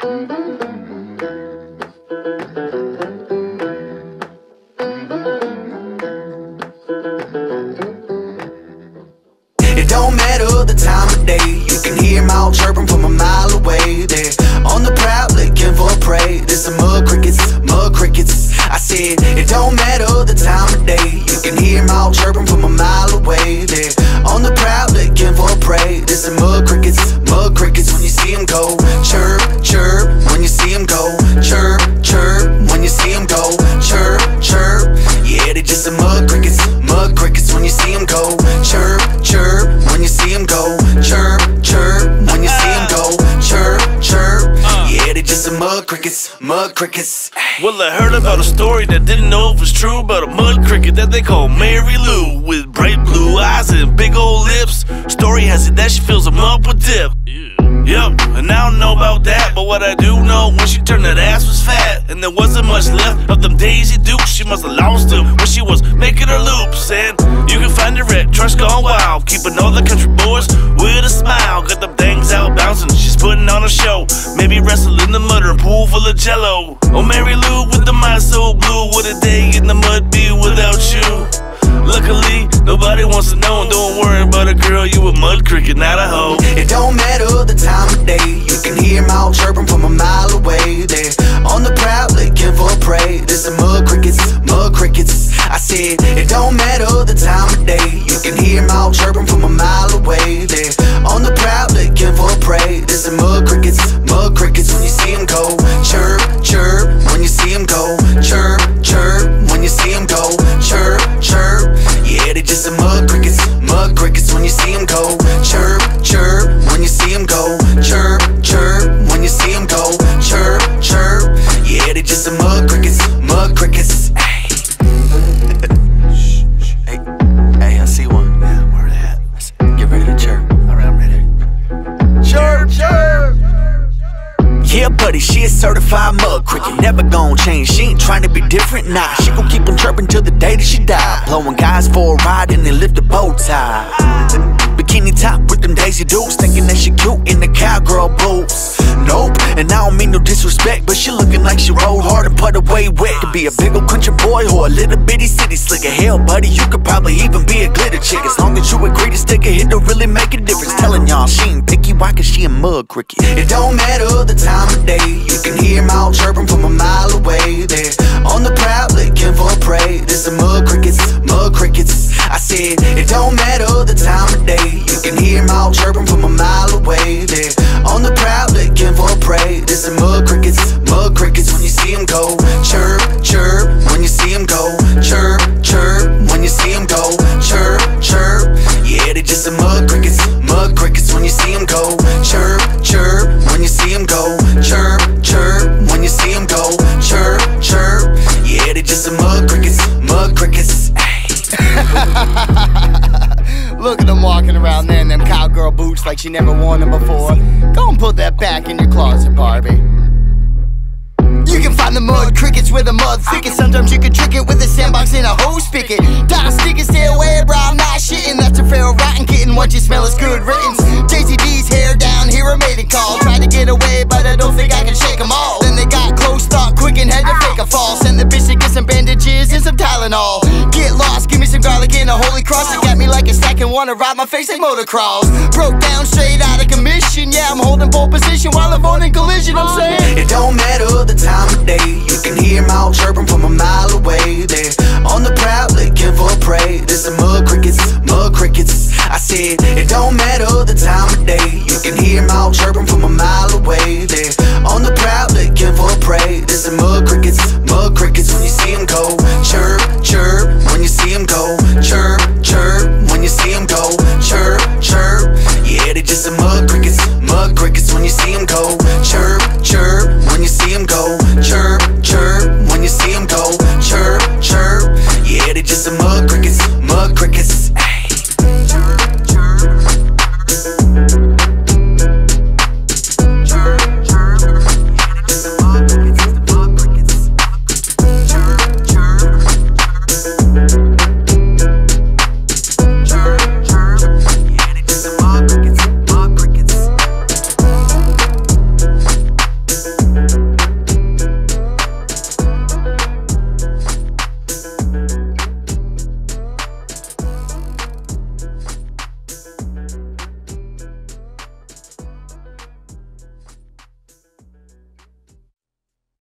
It don't matter the time of day, you can hear them all chirping from a mile away. They're on the prowl looking for prey. There's some mud crickets, mud crickets. I said, it don't matter the time of day, you can hear them all chirping from a mile away. They're on the prowl looking for prey. There's some mud crickets when you see them go. Chirp, chirp, when you see them go. Chirp, chirp, when you see them go. Chirp, chirp, yeah, they just some mud crickets when you see them go. Chirp, chirp, when you see them go. Chirp, chirp, when you see them go. Chirp, chirp, yeah, they just some mud crickets. Well, I heard about a story that didn't know if it was true about a mud cricket that they call Mary Lou, with bright blue eyes and big old lips. Story has it that she fills them up with dip. Yep, and I don't know about that, but what I do know, when she turned that ass was fat, and there wasn't much left of them Daisy Dukes. She must have lost them when she was making her loops. And you can find her at Trust Gone Wild, keeping all the country boys with a smile. Got them things out bouncing, she's putting on a show. Maybe wrestle in the mud or a pool full of jello. Oh, Mary Lou with the mind so blue, what a day in the mud be without you. Luckily, nobody wants to know, and don't worry about a girl, you a mud cricket, not a hoe. It don't matter the time of day, you can hear them all chirping from a mile away. They're on the prowl looking for prey. There's some mud crickets. I said, it don't matter the time of day, you can hear them all chirping from a mile away. They're on the prowl looking for prey. There's some mud crickets when you see them go. Chirp, chirp, when you see them go. Chirp, chirp, when you see them go. Chirp, chirp, yeah, they just some mud crickets when you see them go. Chirp, chirp, when you see them go. Chirp, chirp, when you see them go. Chirp, chirp, yeah, they just some mud crickets. Hey, I see one. Yeah, where they at? Get ready to chirp. Alright, I'm ready. Chirp, chirp. Yeah, buddy, she a certified mud cricket. Never gon' change, she ain't trying to be different, nah. She gon' keep on chirping till the day that she die. Blowing guys for a ride and they lift the bow tie. Bikini top with them Daisy Dukes, thinking that she cute in the cowgirl boots. Nope, and I don't mean no disrespect, but she looking like she rolled hard and put away wet. Could be a big old country boy or a little bitty city slicker. Hell, buddy, you could probably even be a glitter chick, as long as you agree to stick a hit to really make a difference. Telling y'all she ain't picky, why? Cause she a mud cricket. It don't matter the time of day, you can hear them all chirping from a mile away. They're on the prowl looking for prey. There's some mud crickets. I said, it don't matter the time of day, you can hear them all chirping from a mile away. They're on the prowl looking for prey. There's some mud crickets when you see them go. Chirp, chirp, when you see them go. Chirp, chirp, when you see them go. Chirp, chirp, yeah, they just some mud crickets when you see them go. Chirp, chirp, when you see them go. Chirp, chirp, when you see them go. Chirp, chirp, yeah, they just some mud crickets. Look at them walking around there in them cowgirl boots like she never worn them before. Go and put that back in your closet, Barbie. You can find the mud crickets with a mud thicket. Sometimes you can trick it with a sandbox and a hose spigot. Die stickers, stay away, bro, I'm not shitting. That's a feral rotten kitten, what you smell is good riddance. JCD's hair down, hear a mating call. Tried to get away, but I don't think I can shake them all. Then they got close, thought quick and had to fake a fall. Send the bitch to get some bandages and some Tylenol. Get lost, give me some garlic and a holy cross. It got me like a stack and wanna ride my face like motocross. Broke down straight out of commission, yeah, I'm holding pole position while I'm owning collision, I'm saying. It don't matter the time of day, you can hear them all chirping from a mile away. They're on the prowl looking for prey. There's some mud crickets. I said, it don't matter the time of day, you can hear them all chirping from a mile away. They're on the prowl looking for prey. There's some mud